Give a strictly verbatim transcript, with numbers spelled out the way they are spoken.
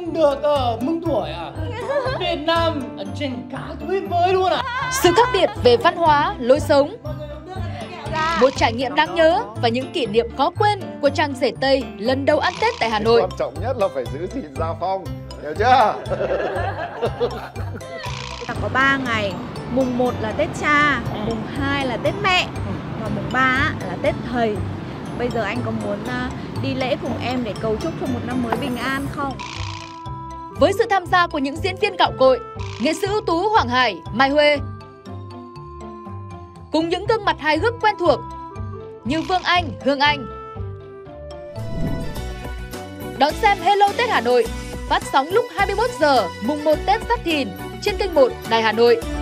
mừng được uh, mừng tuổi à? Việt Nam ở trên cả thế giới luôn à? Sự khác biệt về văn hóa, lối sống, một trải nghiệm đáng nhớ và những kỷ niệm khó quên của chàng rể Tây lần đầu ăn Tết tại Hà Nội. Quan trọng nhất là phải giữ gìn gia phong, hiểu chưa? Có ba ngày, mùng một là Tết cha, mùng hai là Tết mẹ và mùng ba là Tết thầy. Bây giờ anh có muốn đi lễ cùng em để cầu chúc cho một năm mới bình an không? Với sự tham gia của những diễn viên gạo cội, nghệ sĩ ưu tú Hoàng Hải, Mai Huê, cùng những gương mặt hài hước quen thuộc như Vương Anh, Hương Anh. Đón xem Hello Tết Hà Nội phát sóng lúc hai mươi mốt giờ mùng một Tết Giáp Thìn trên kênh một Đài Hà Nội.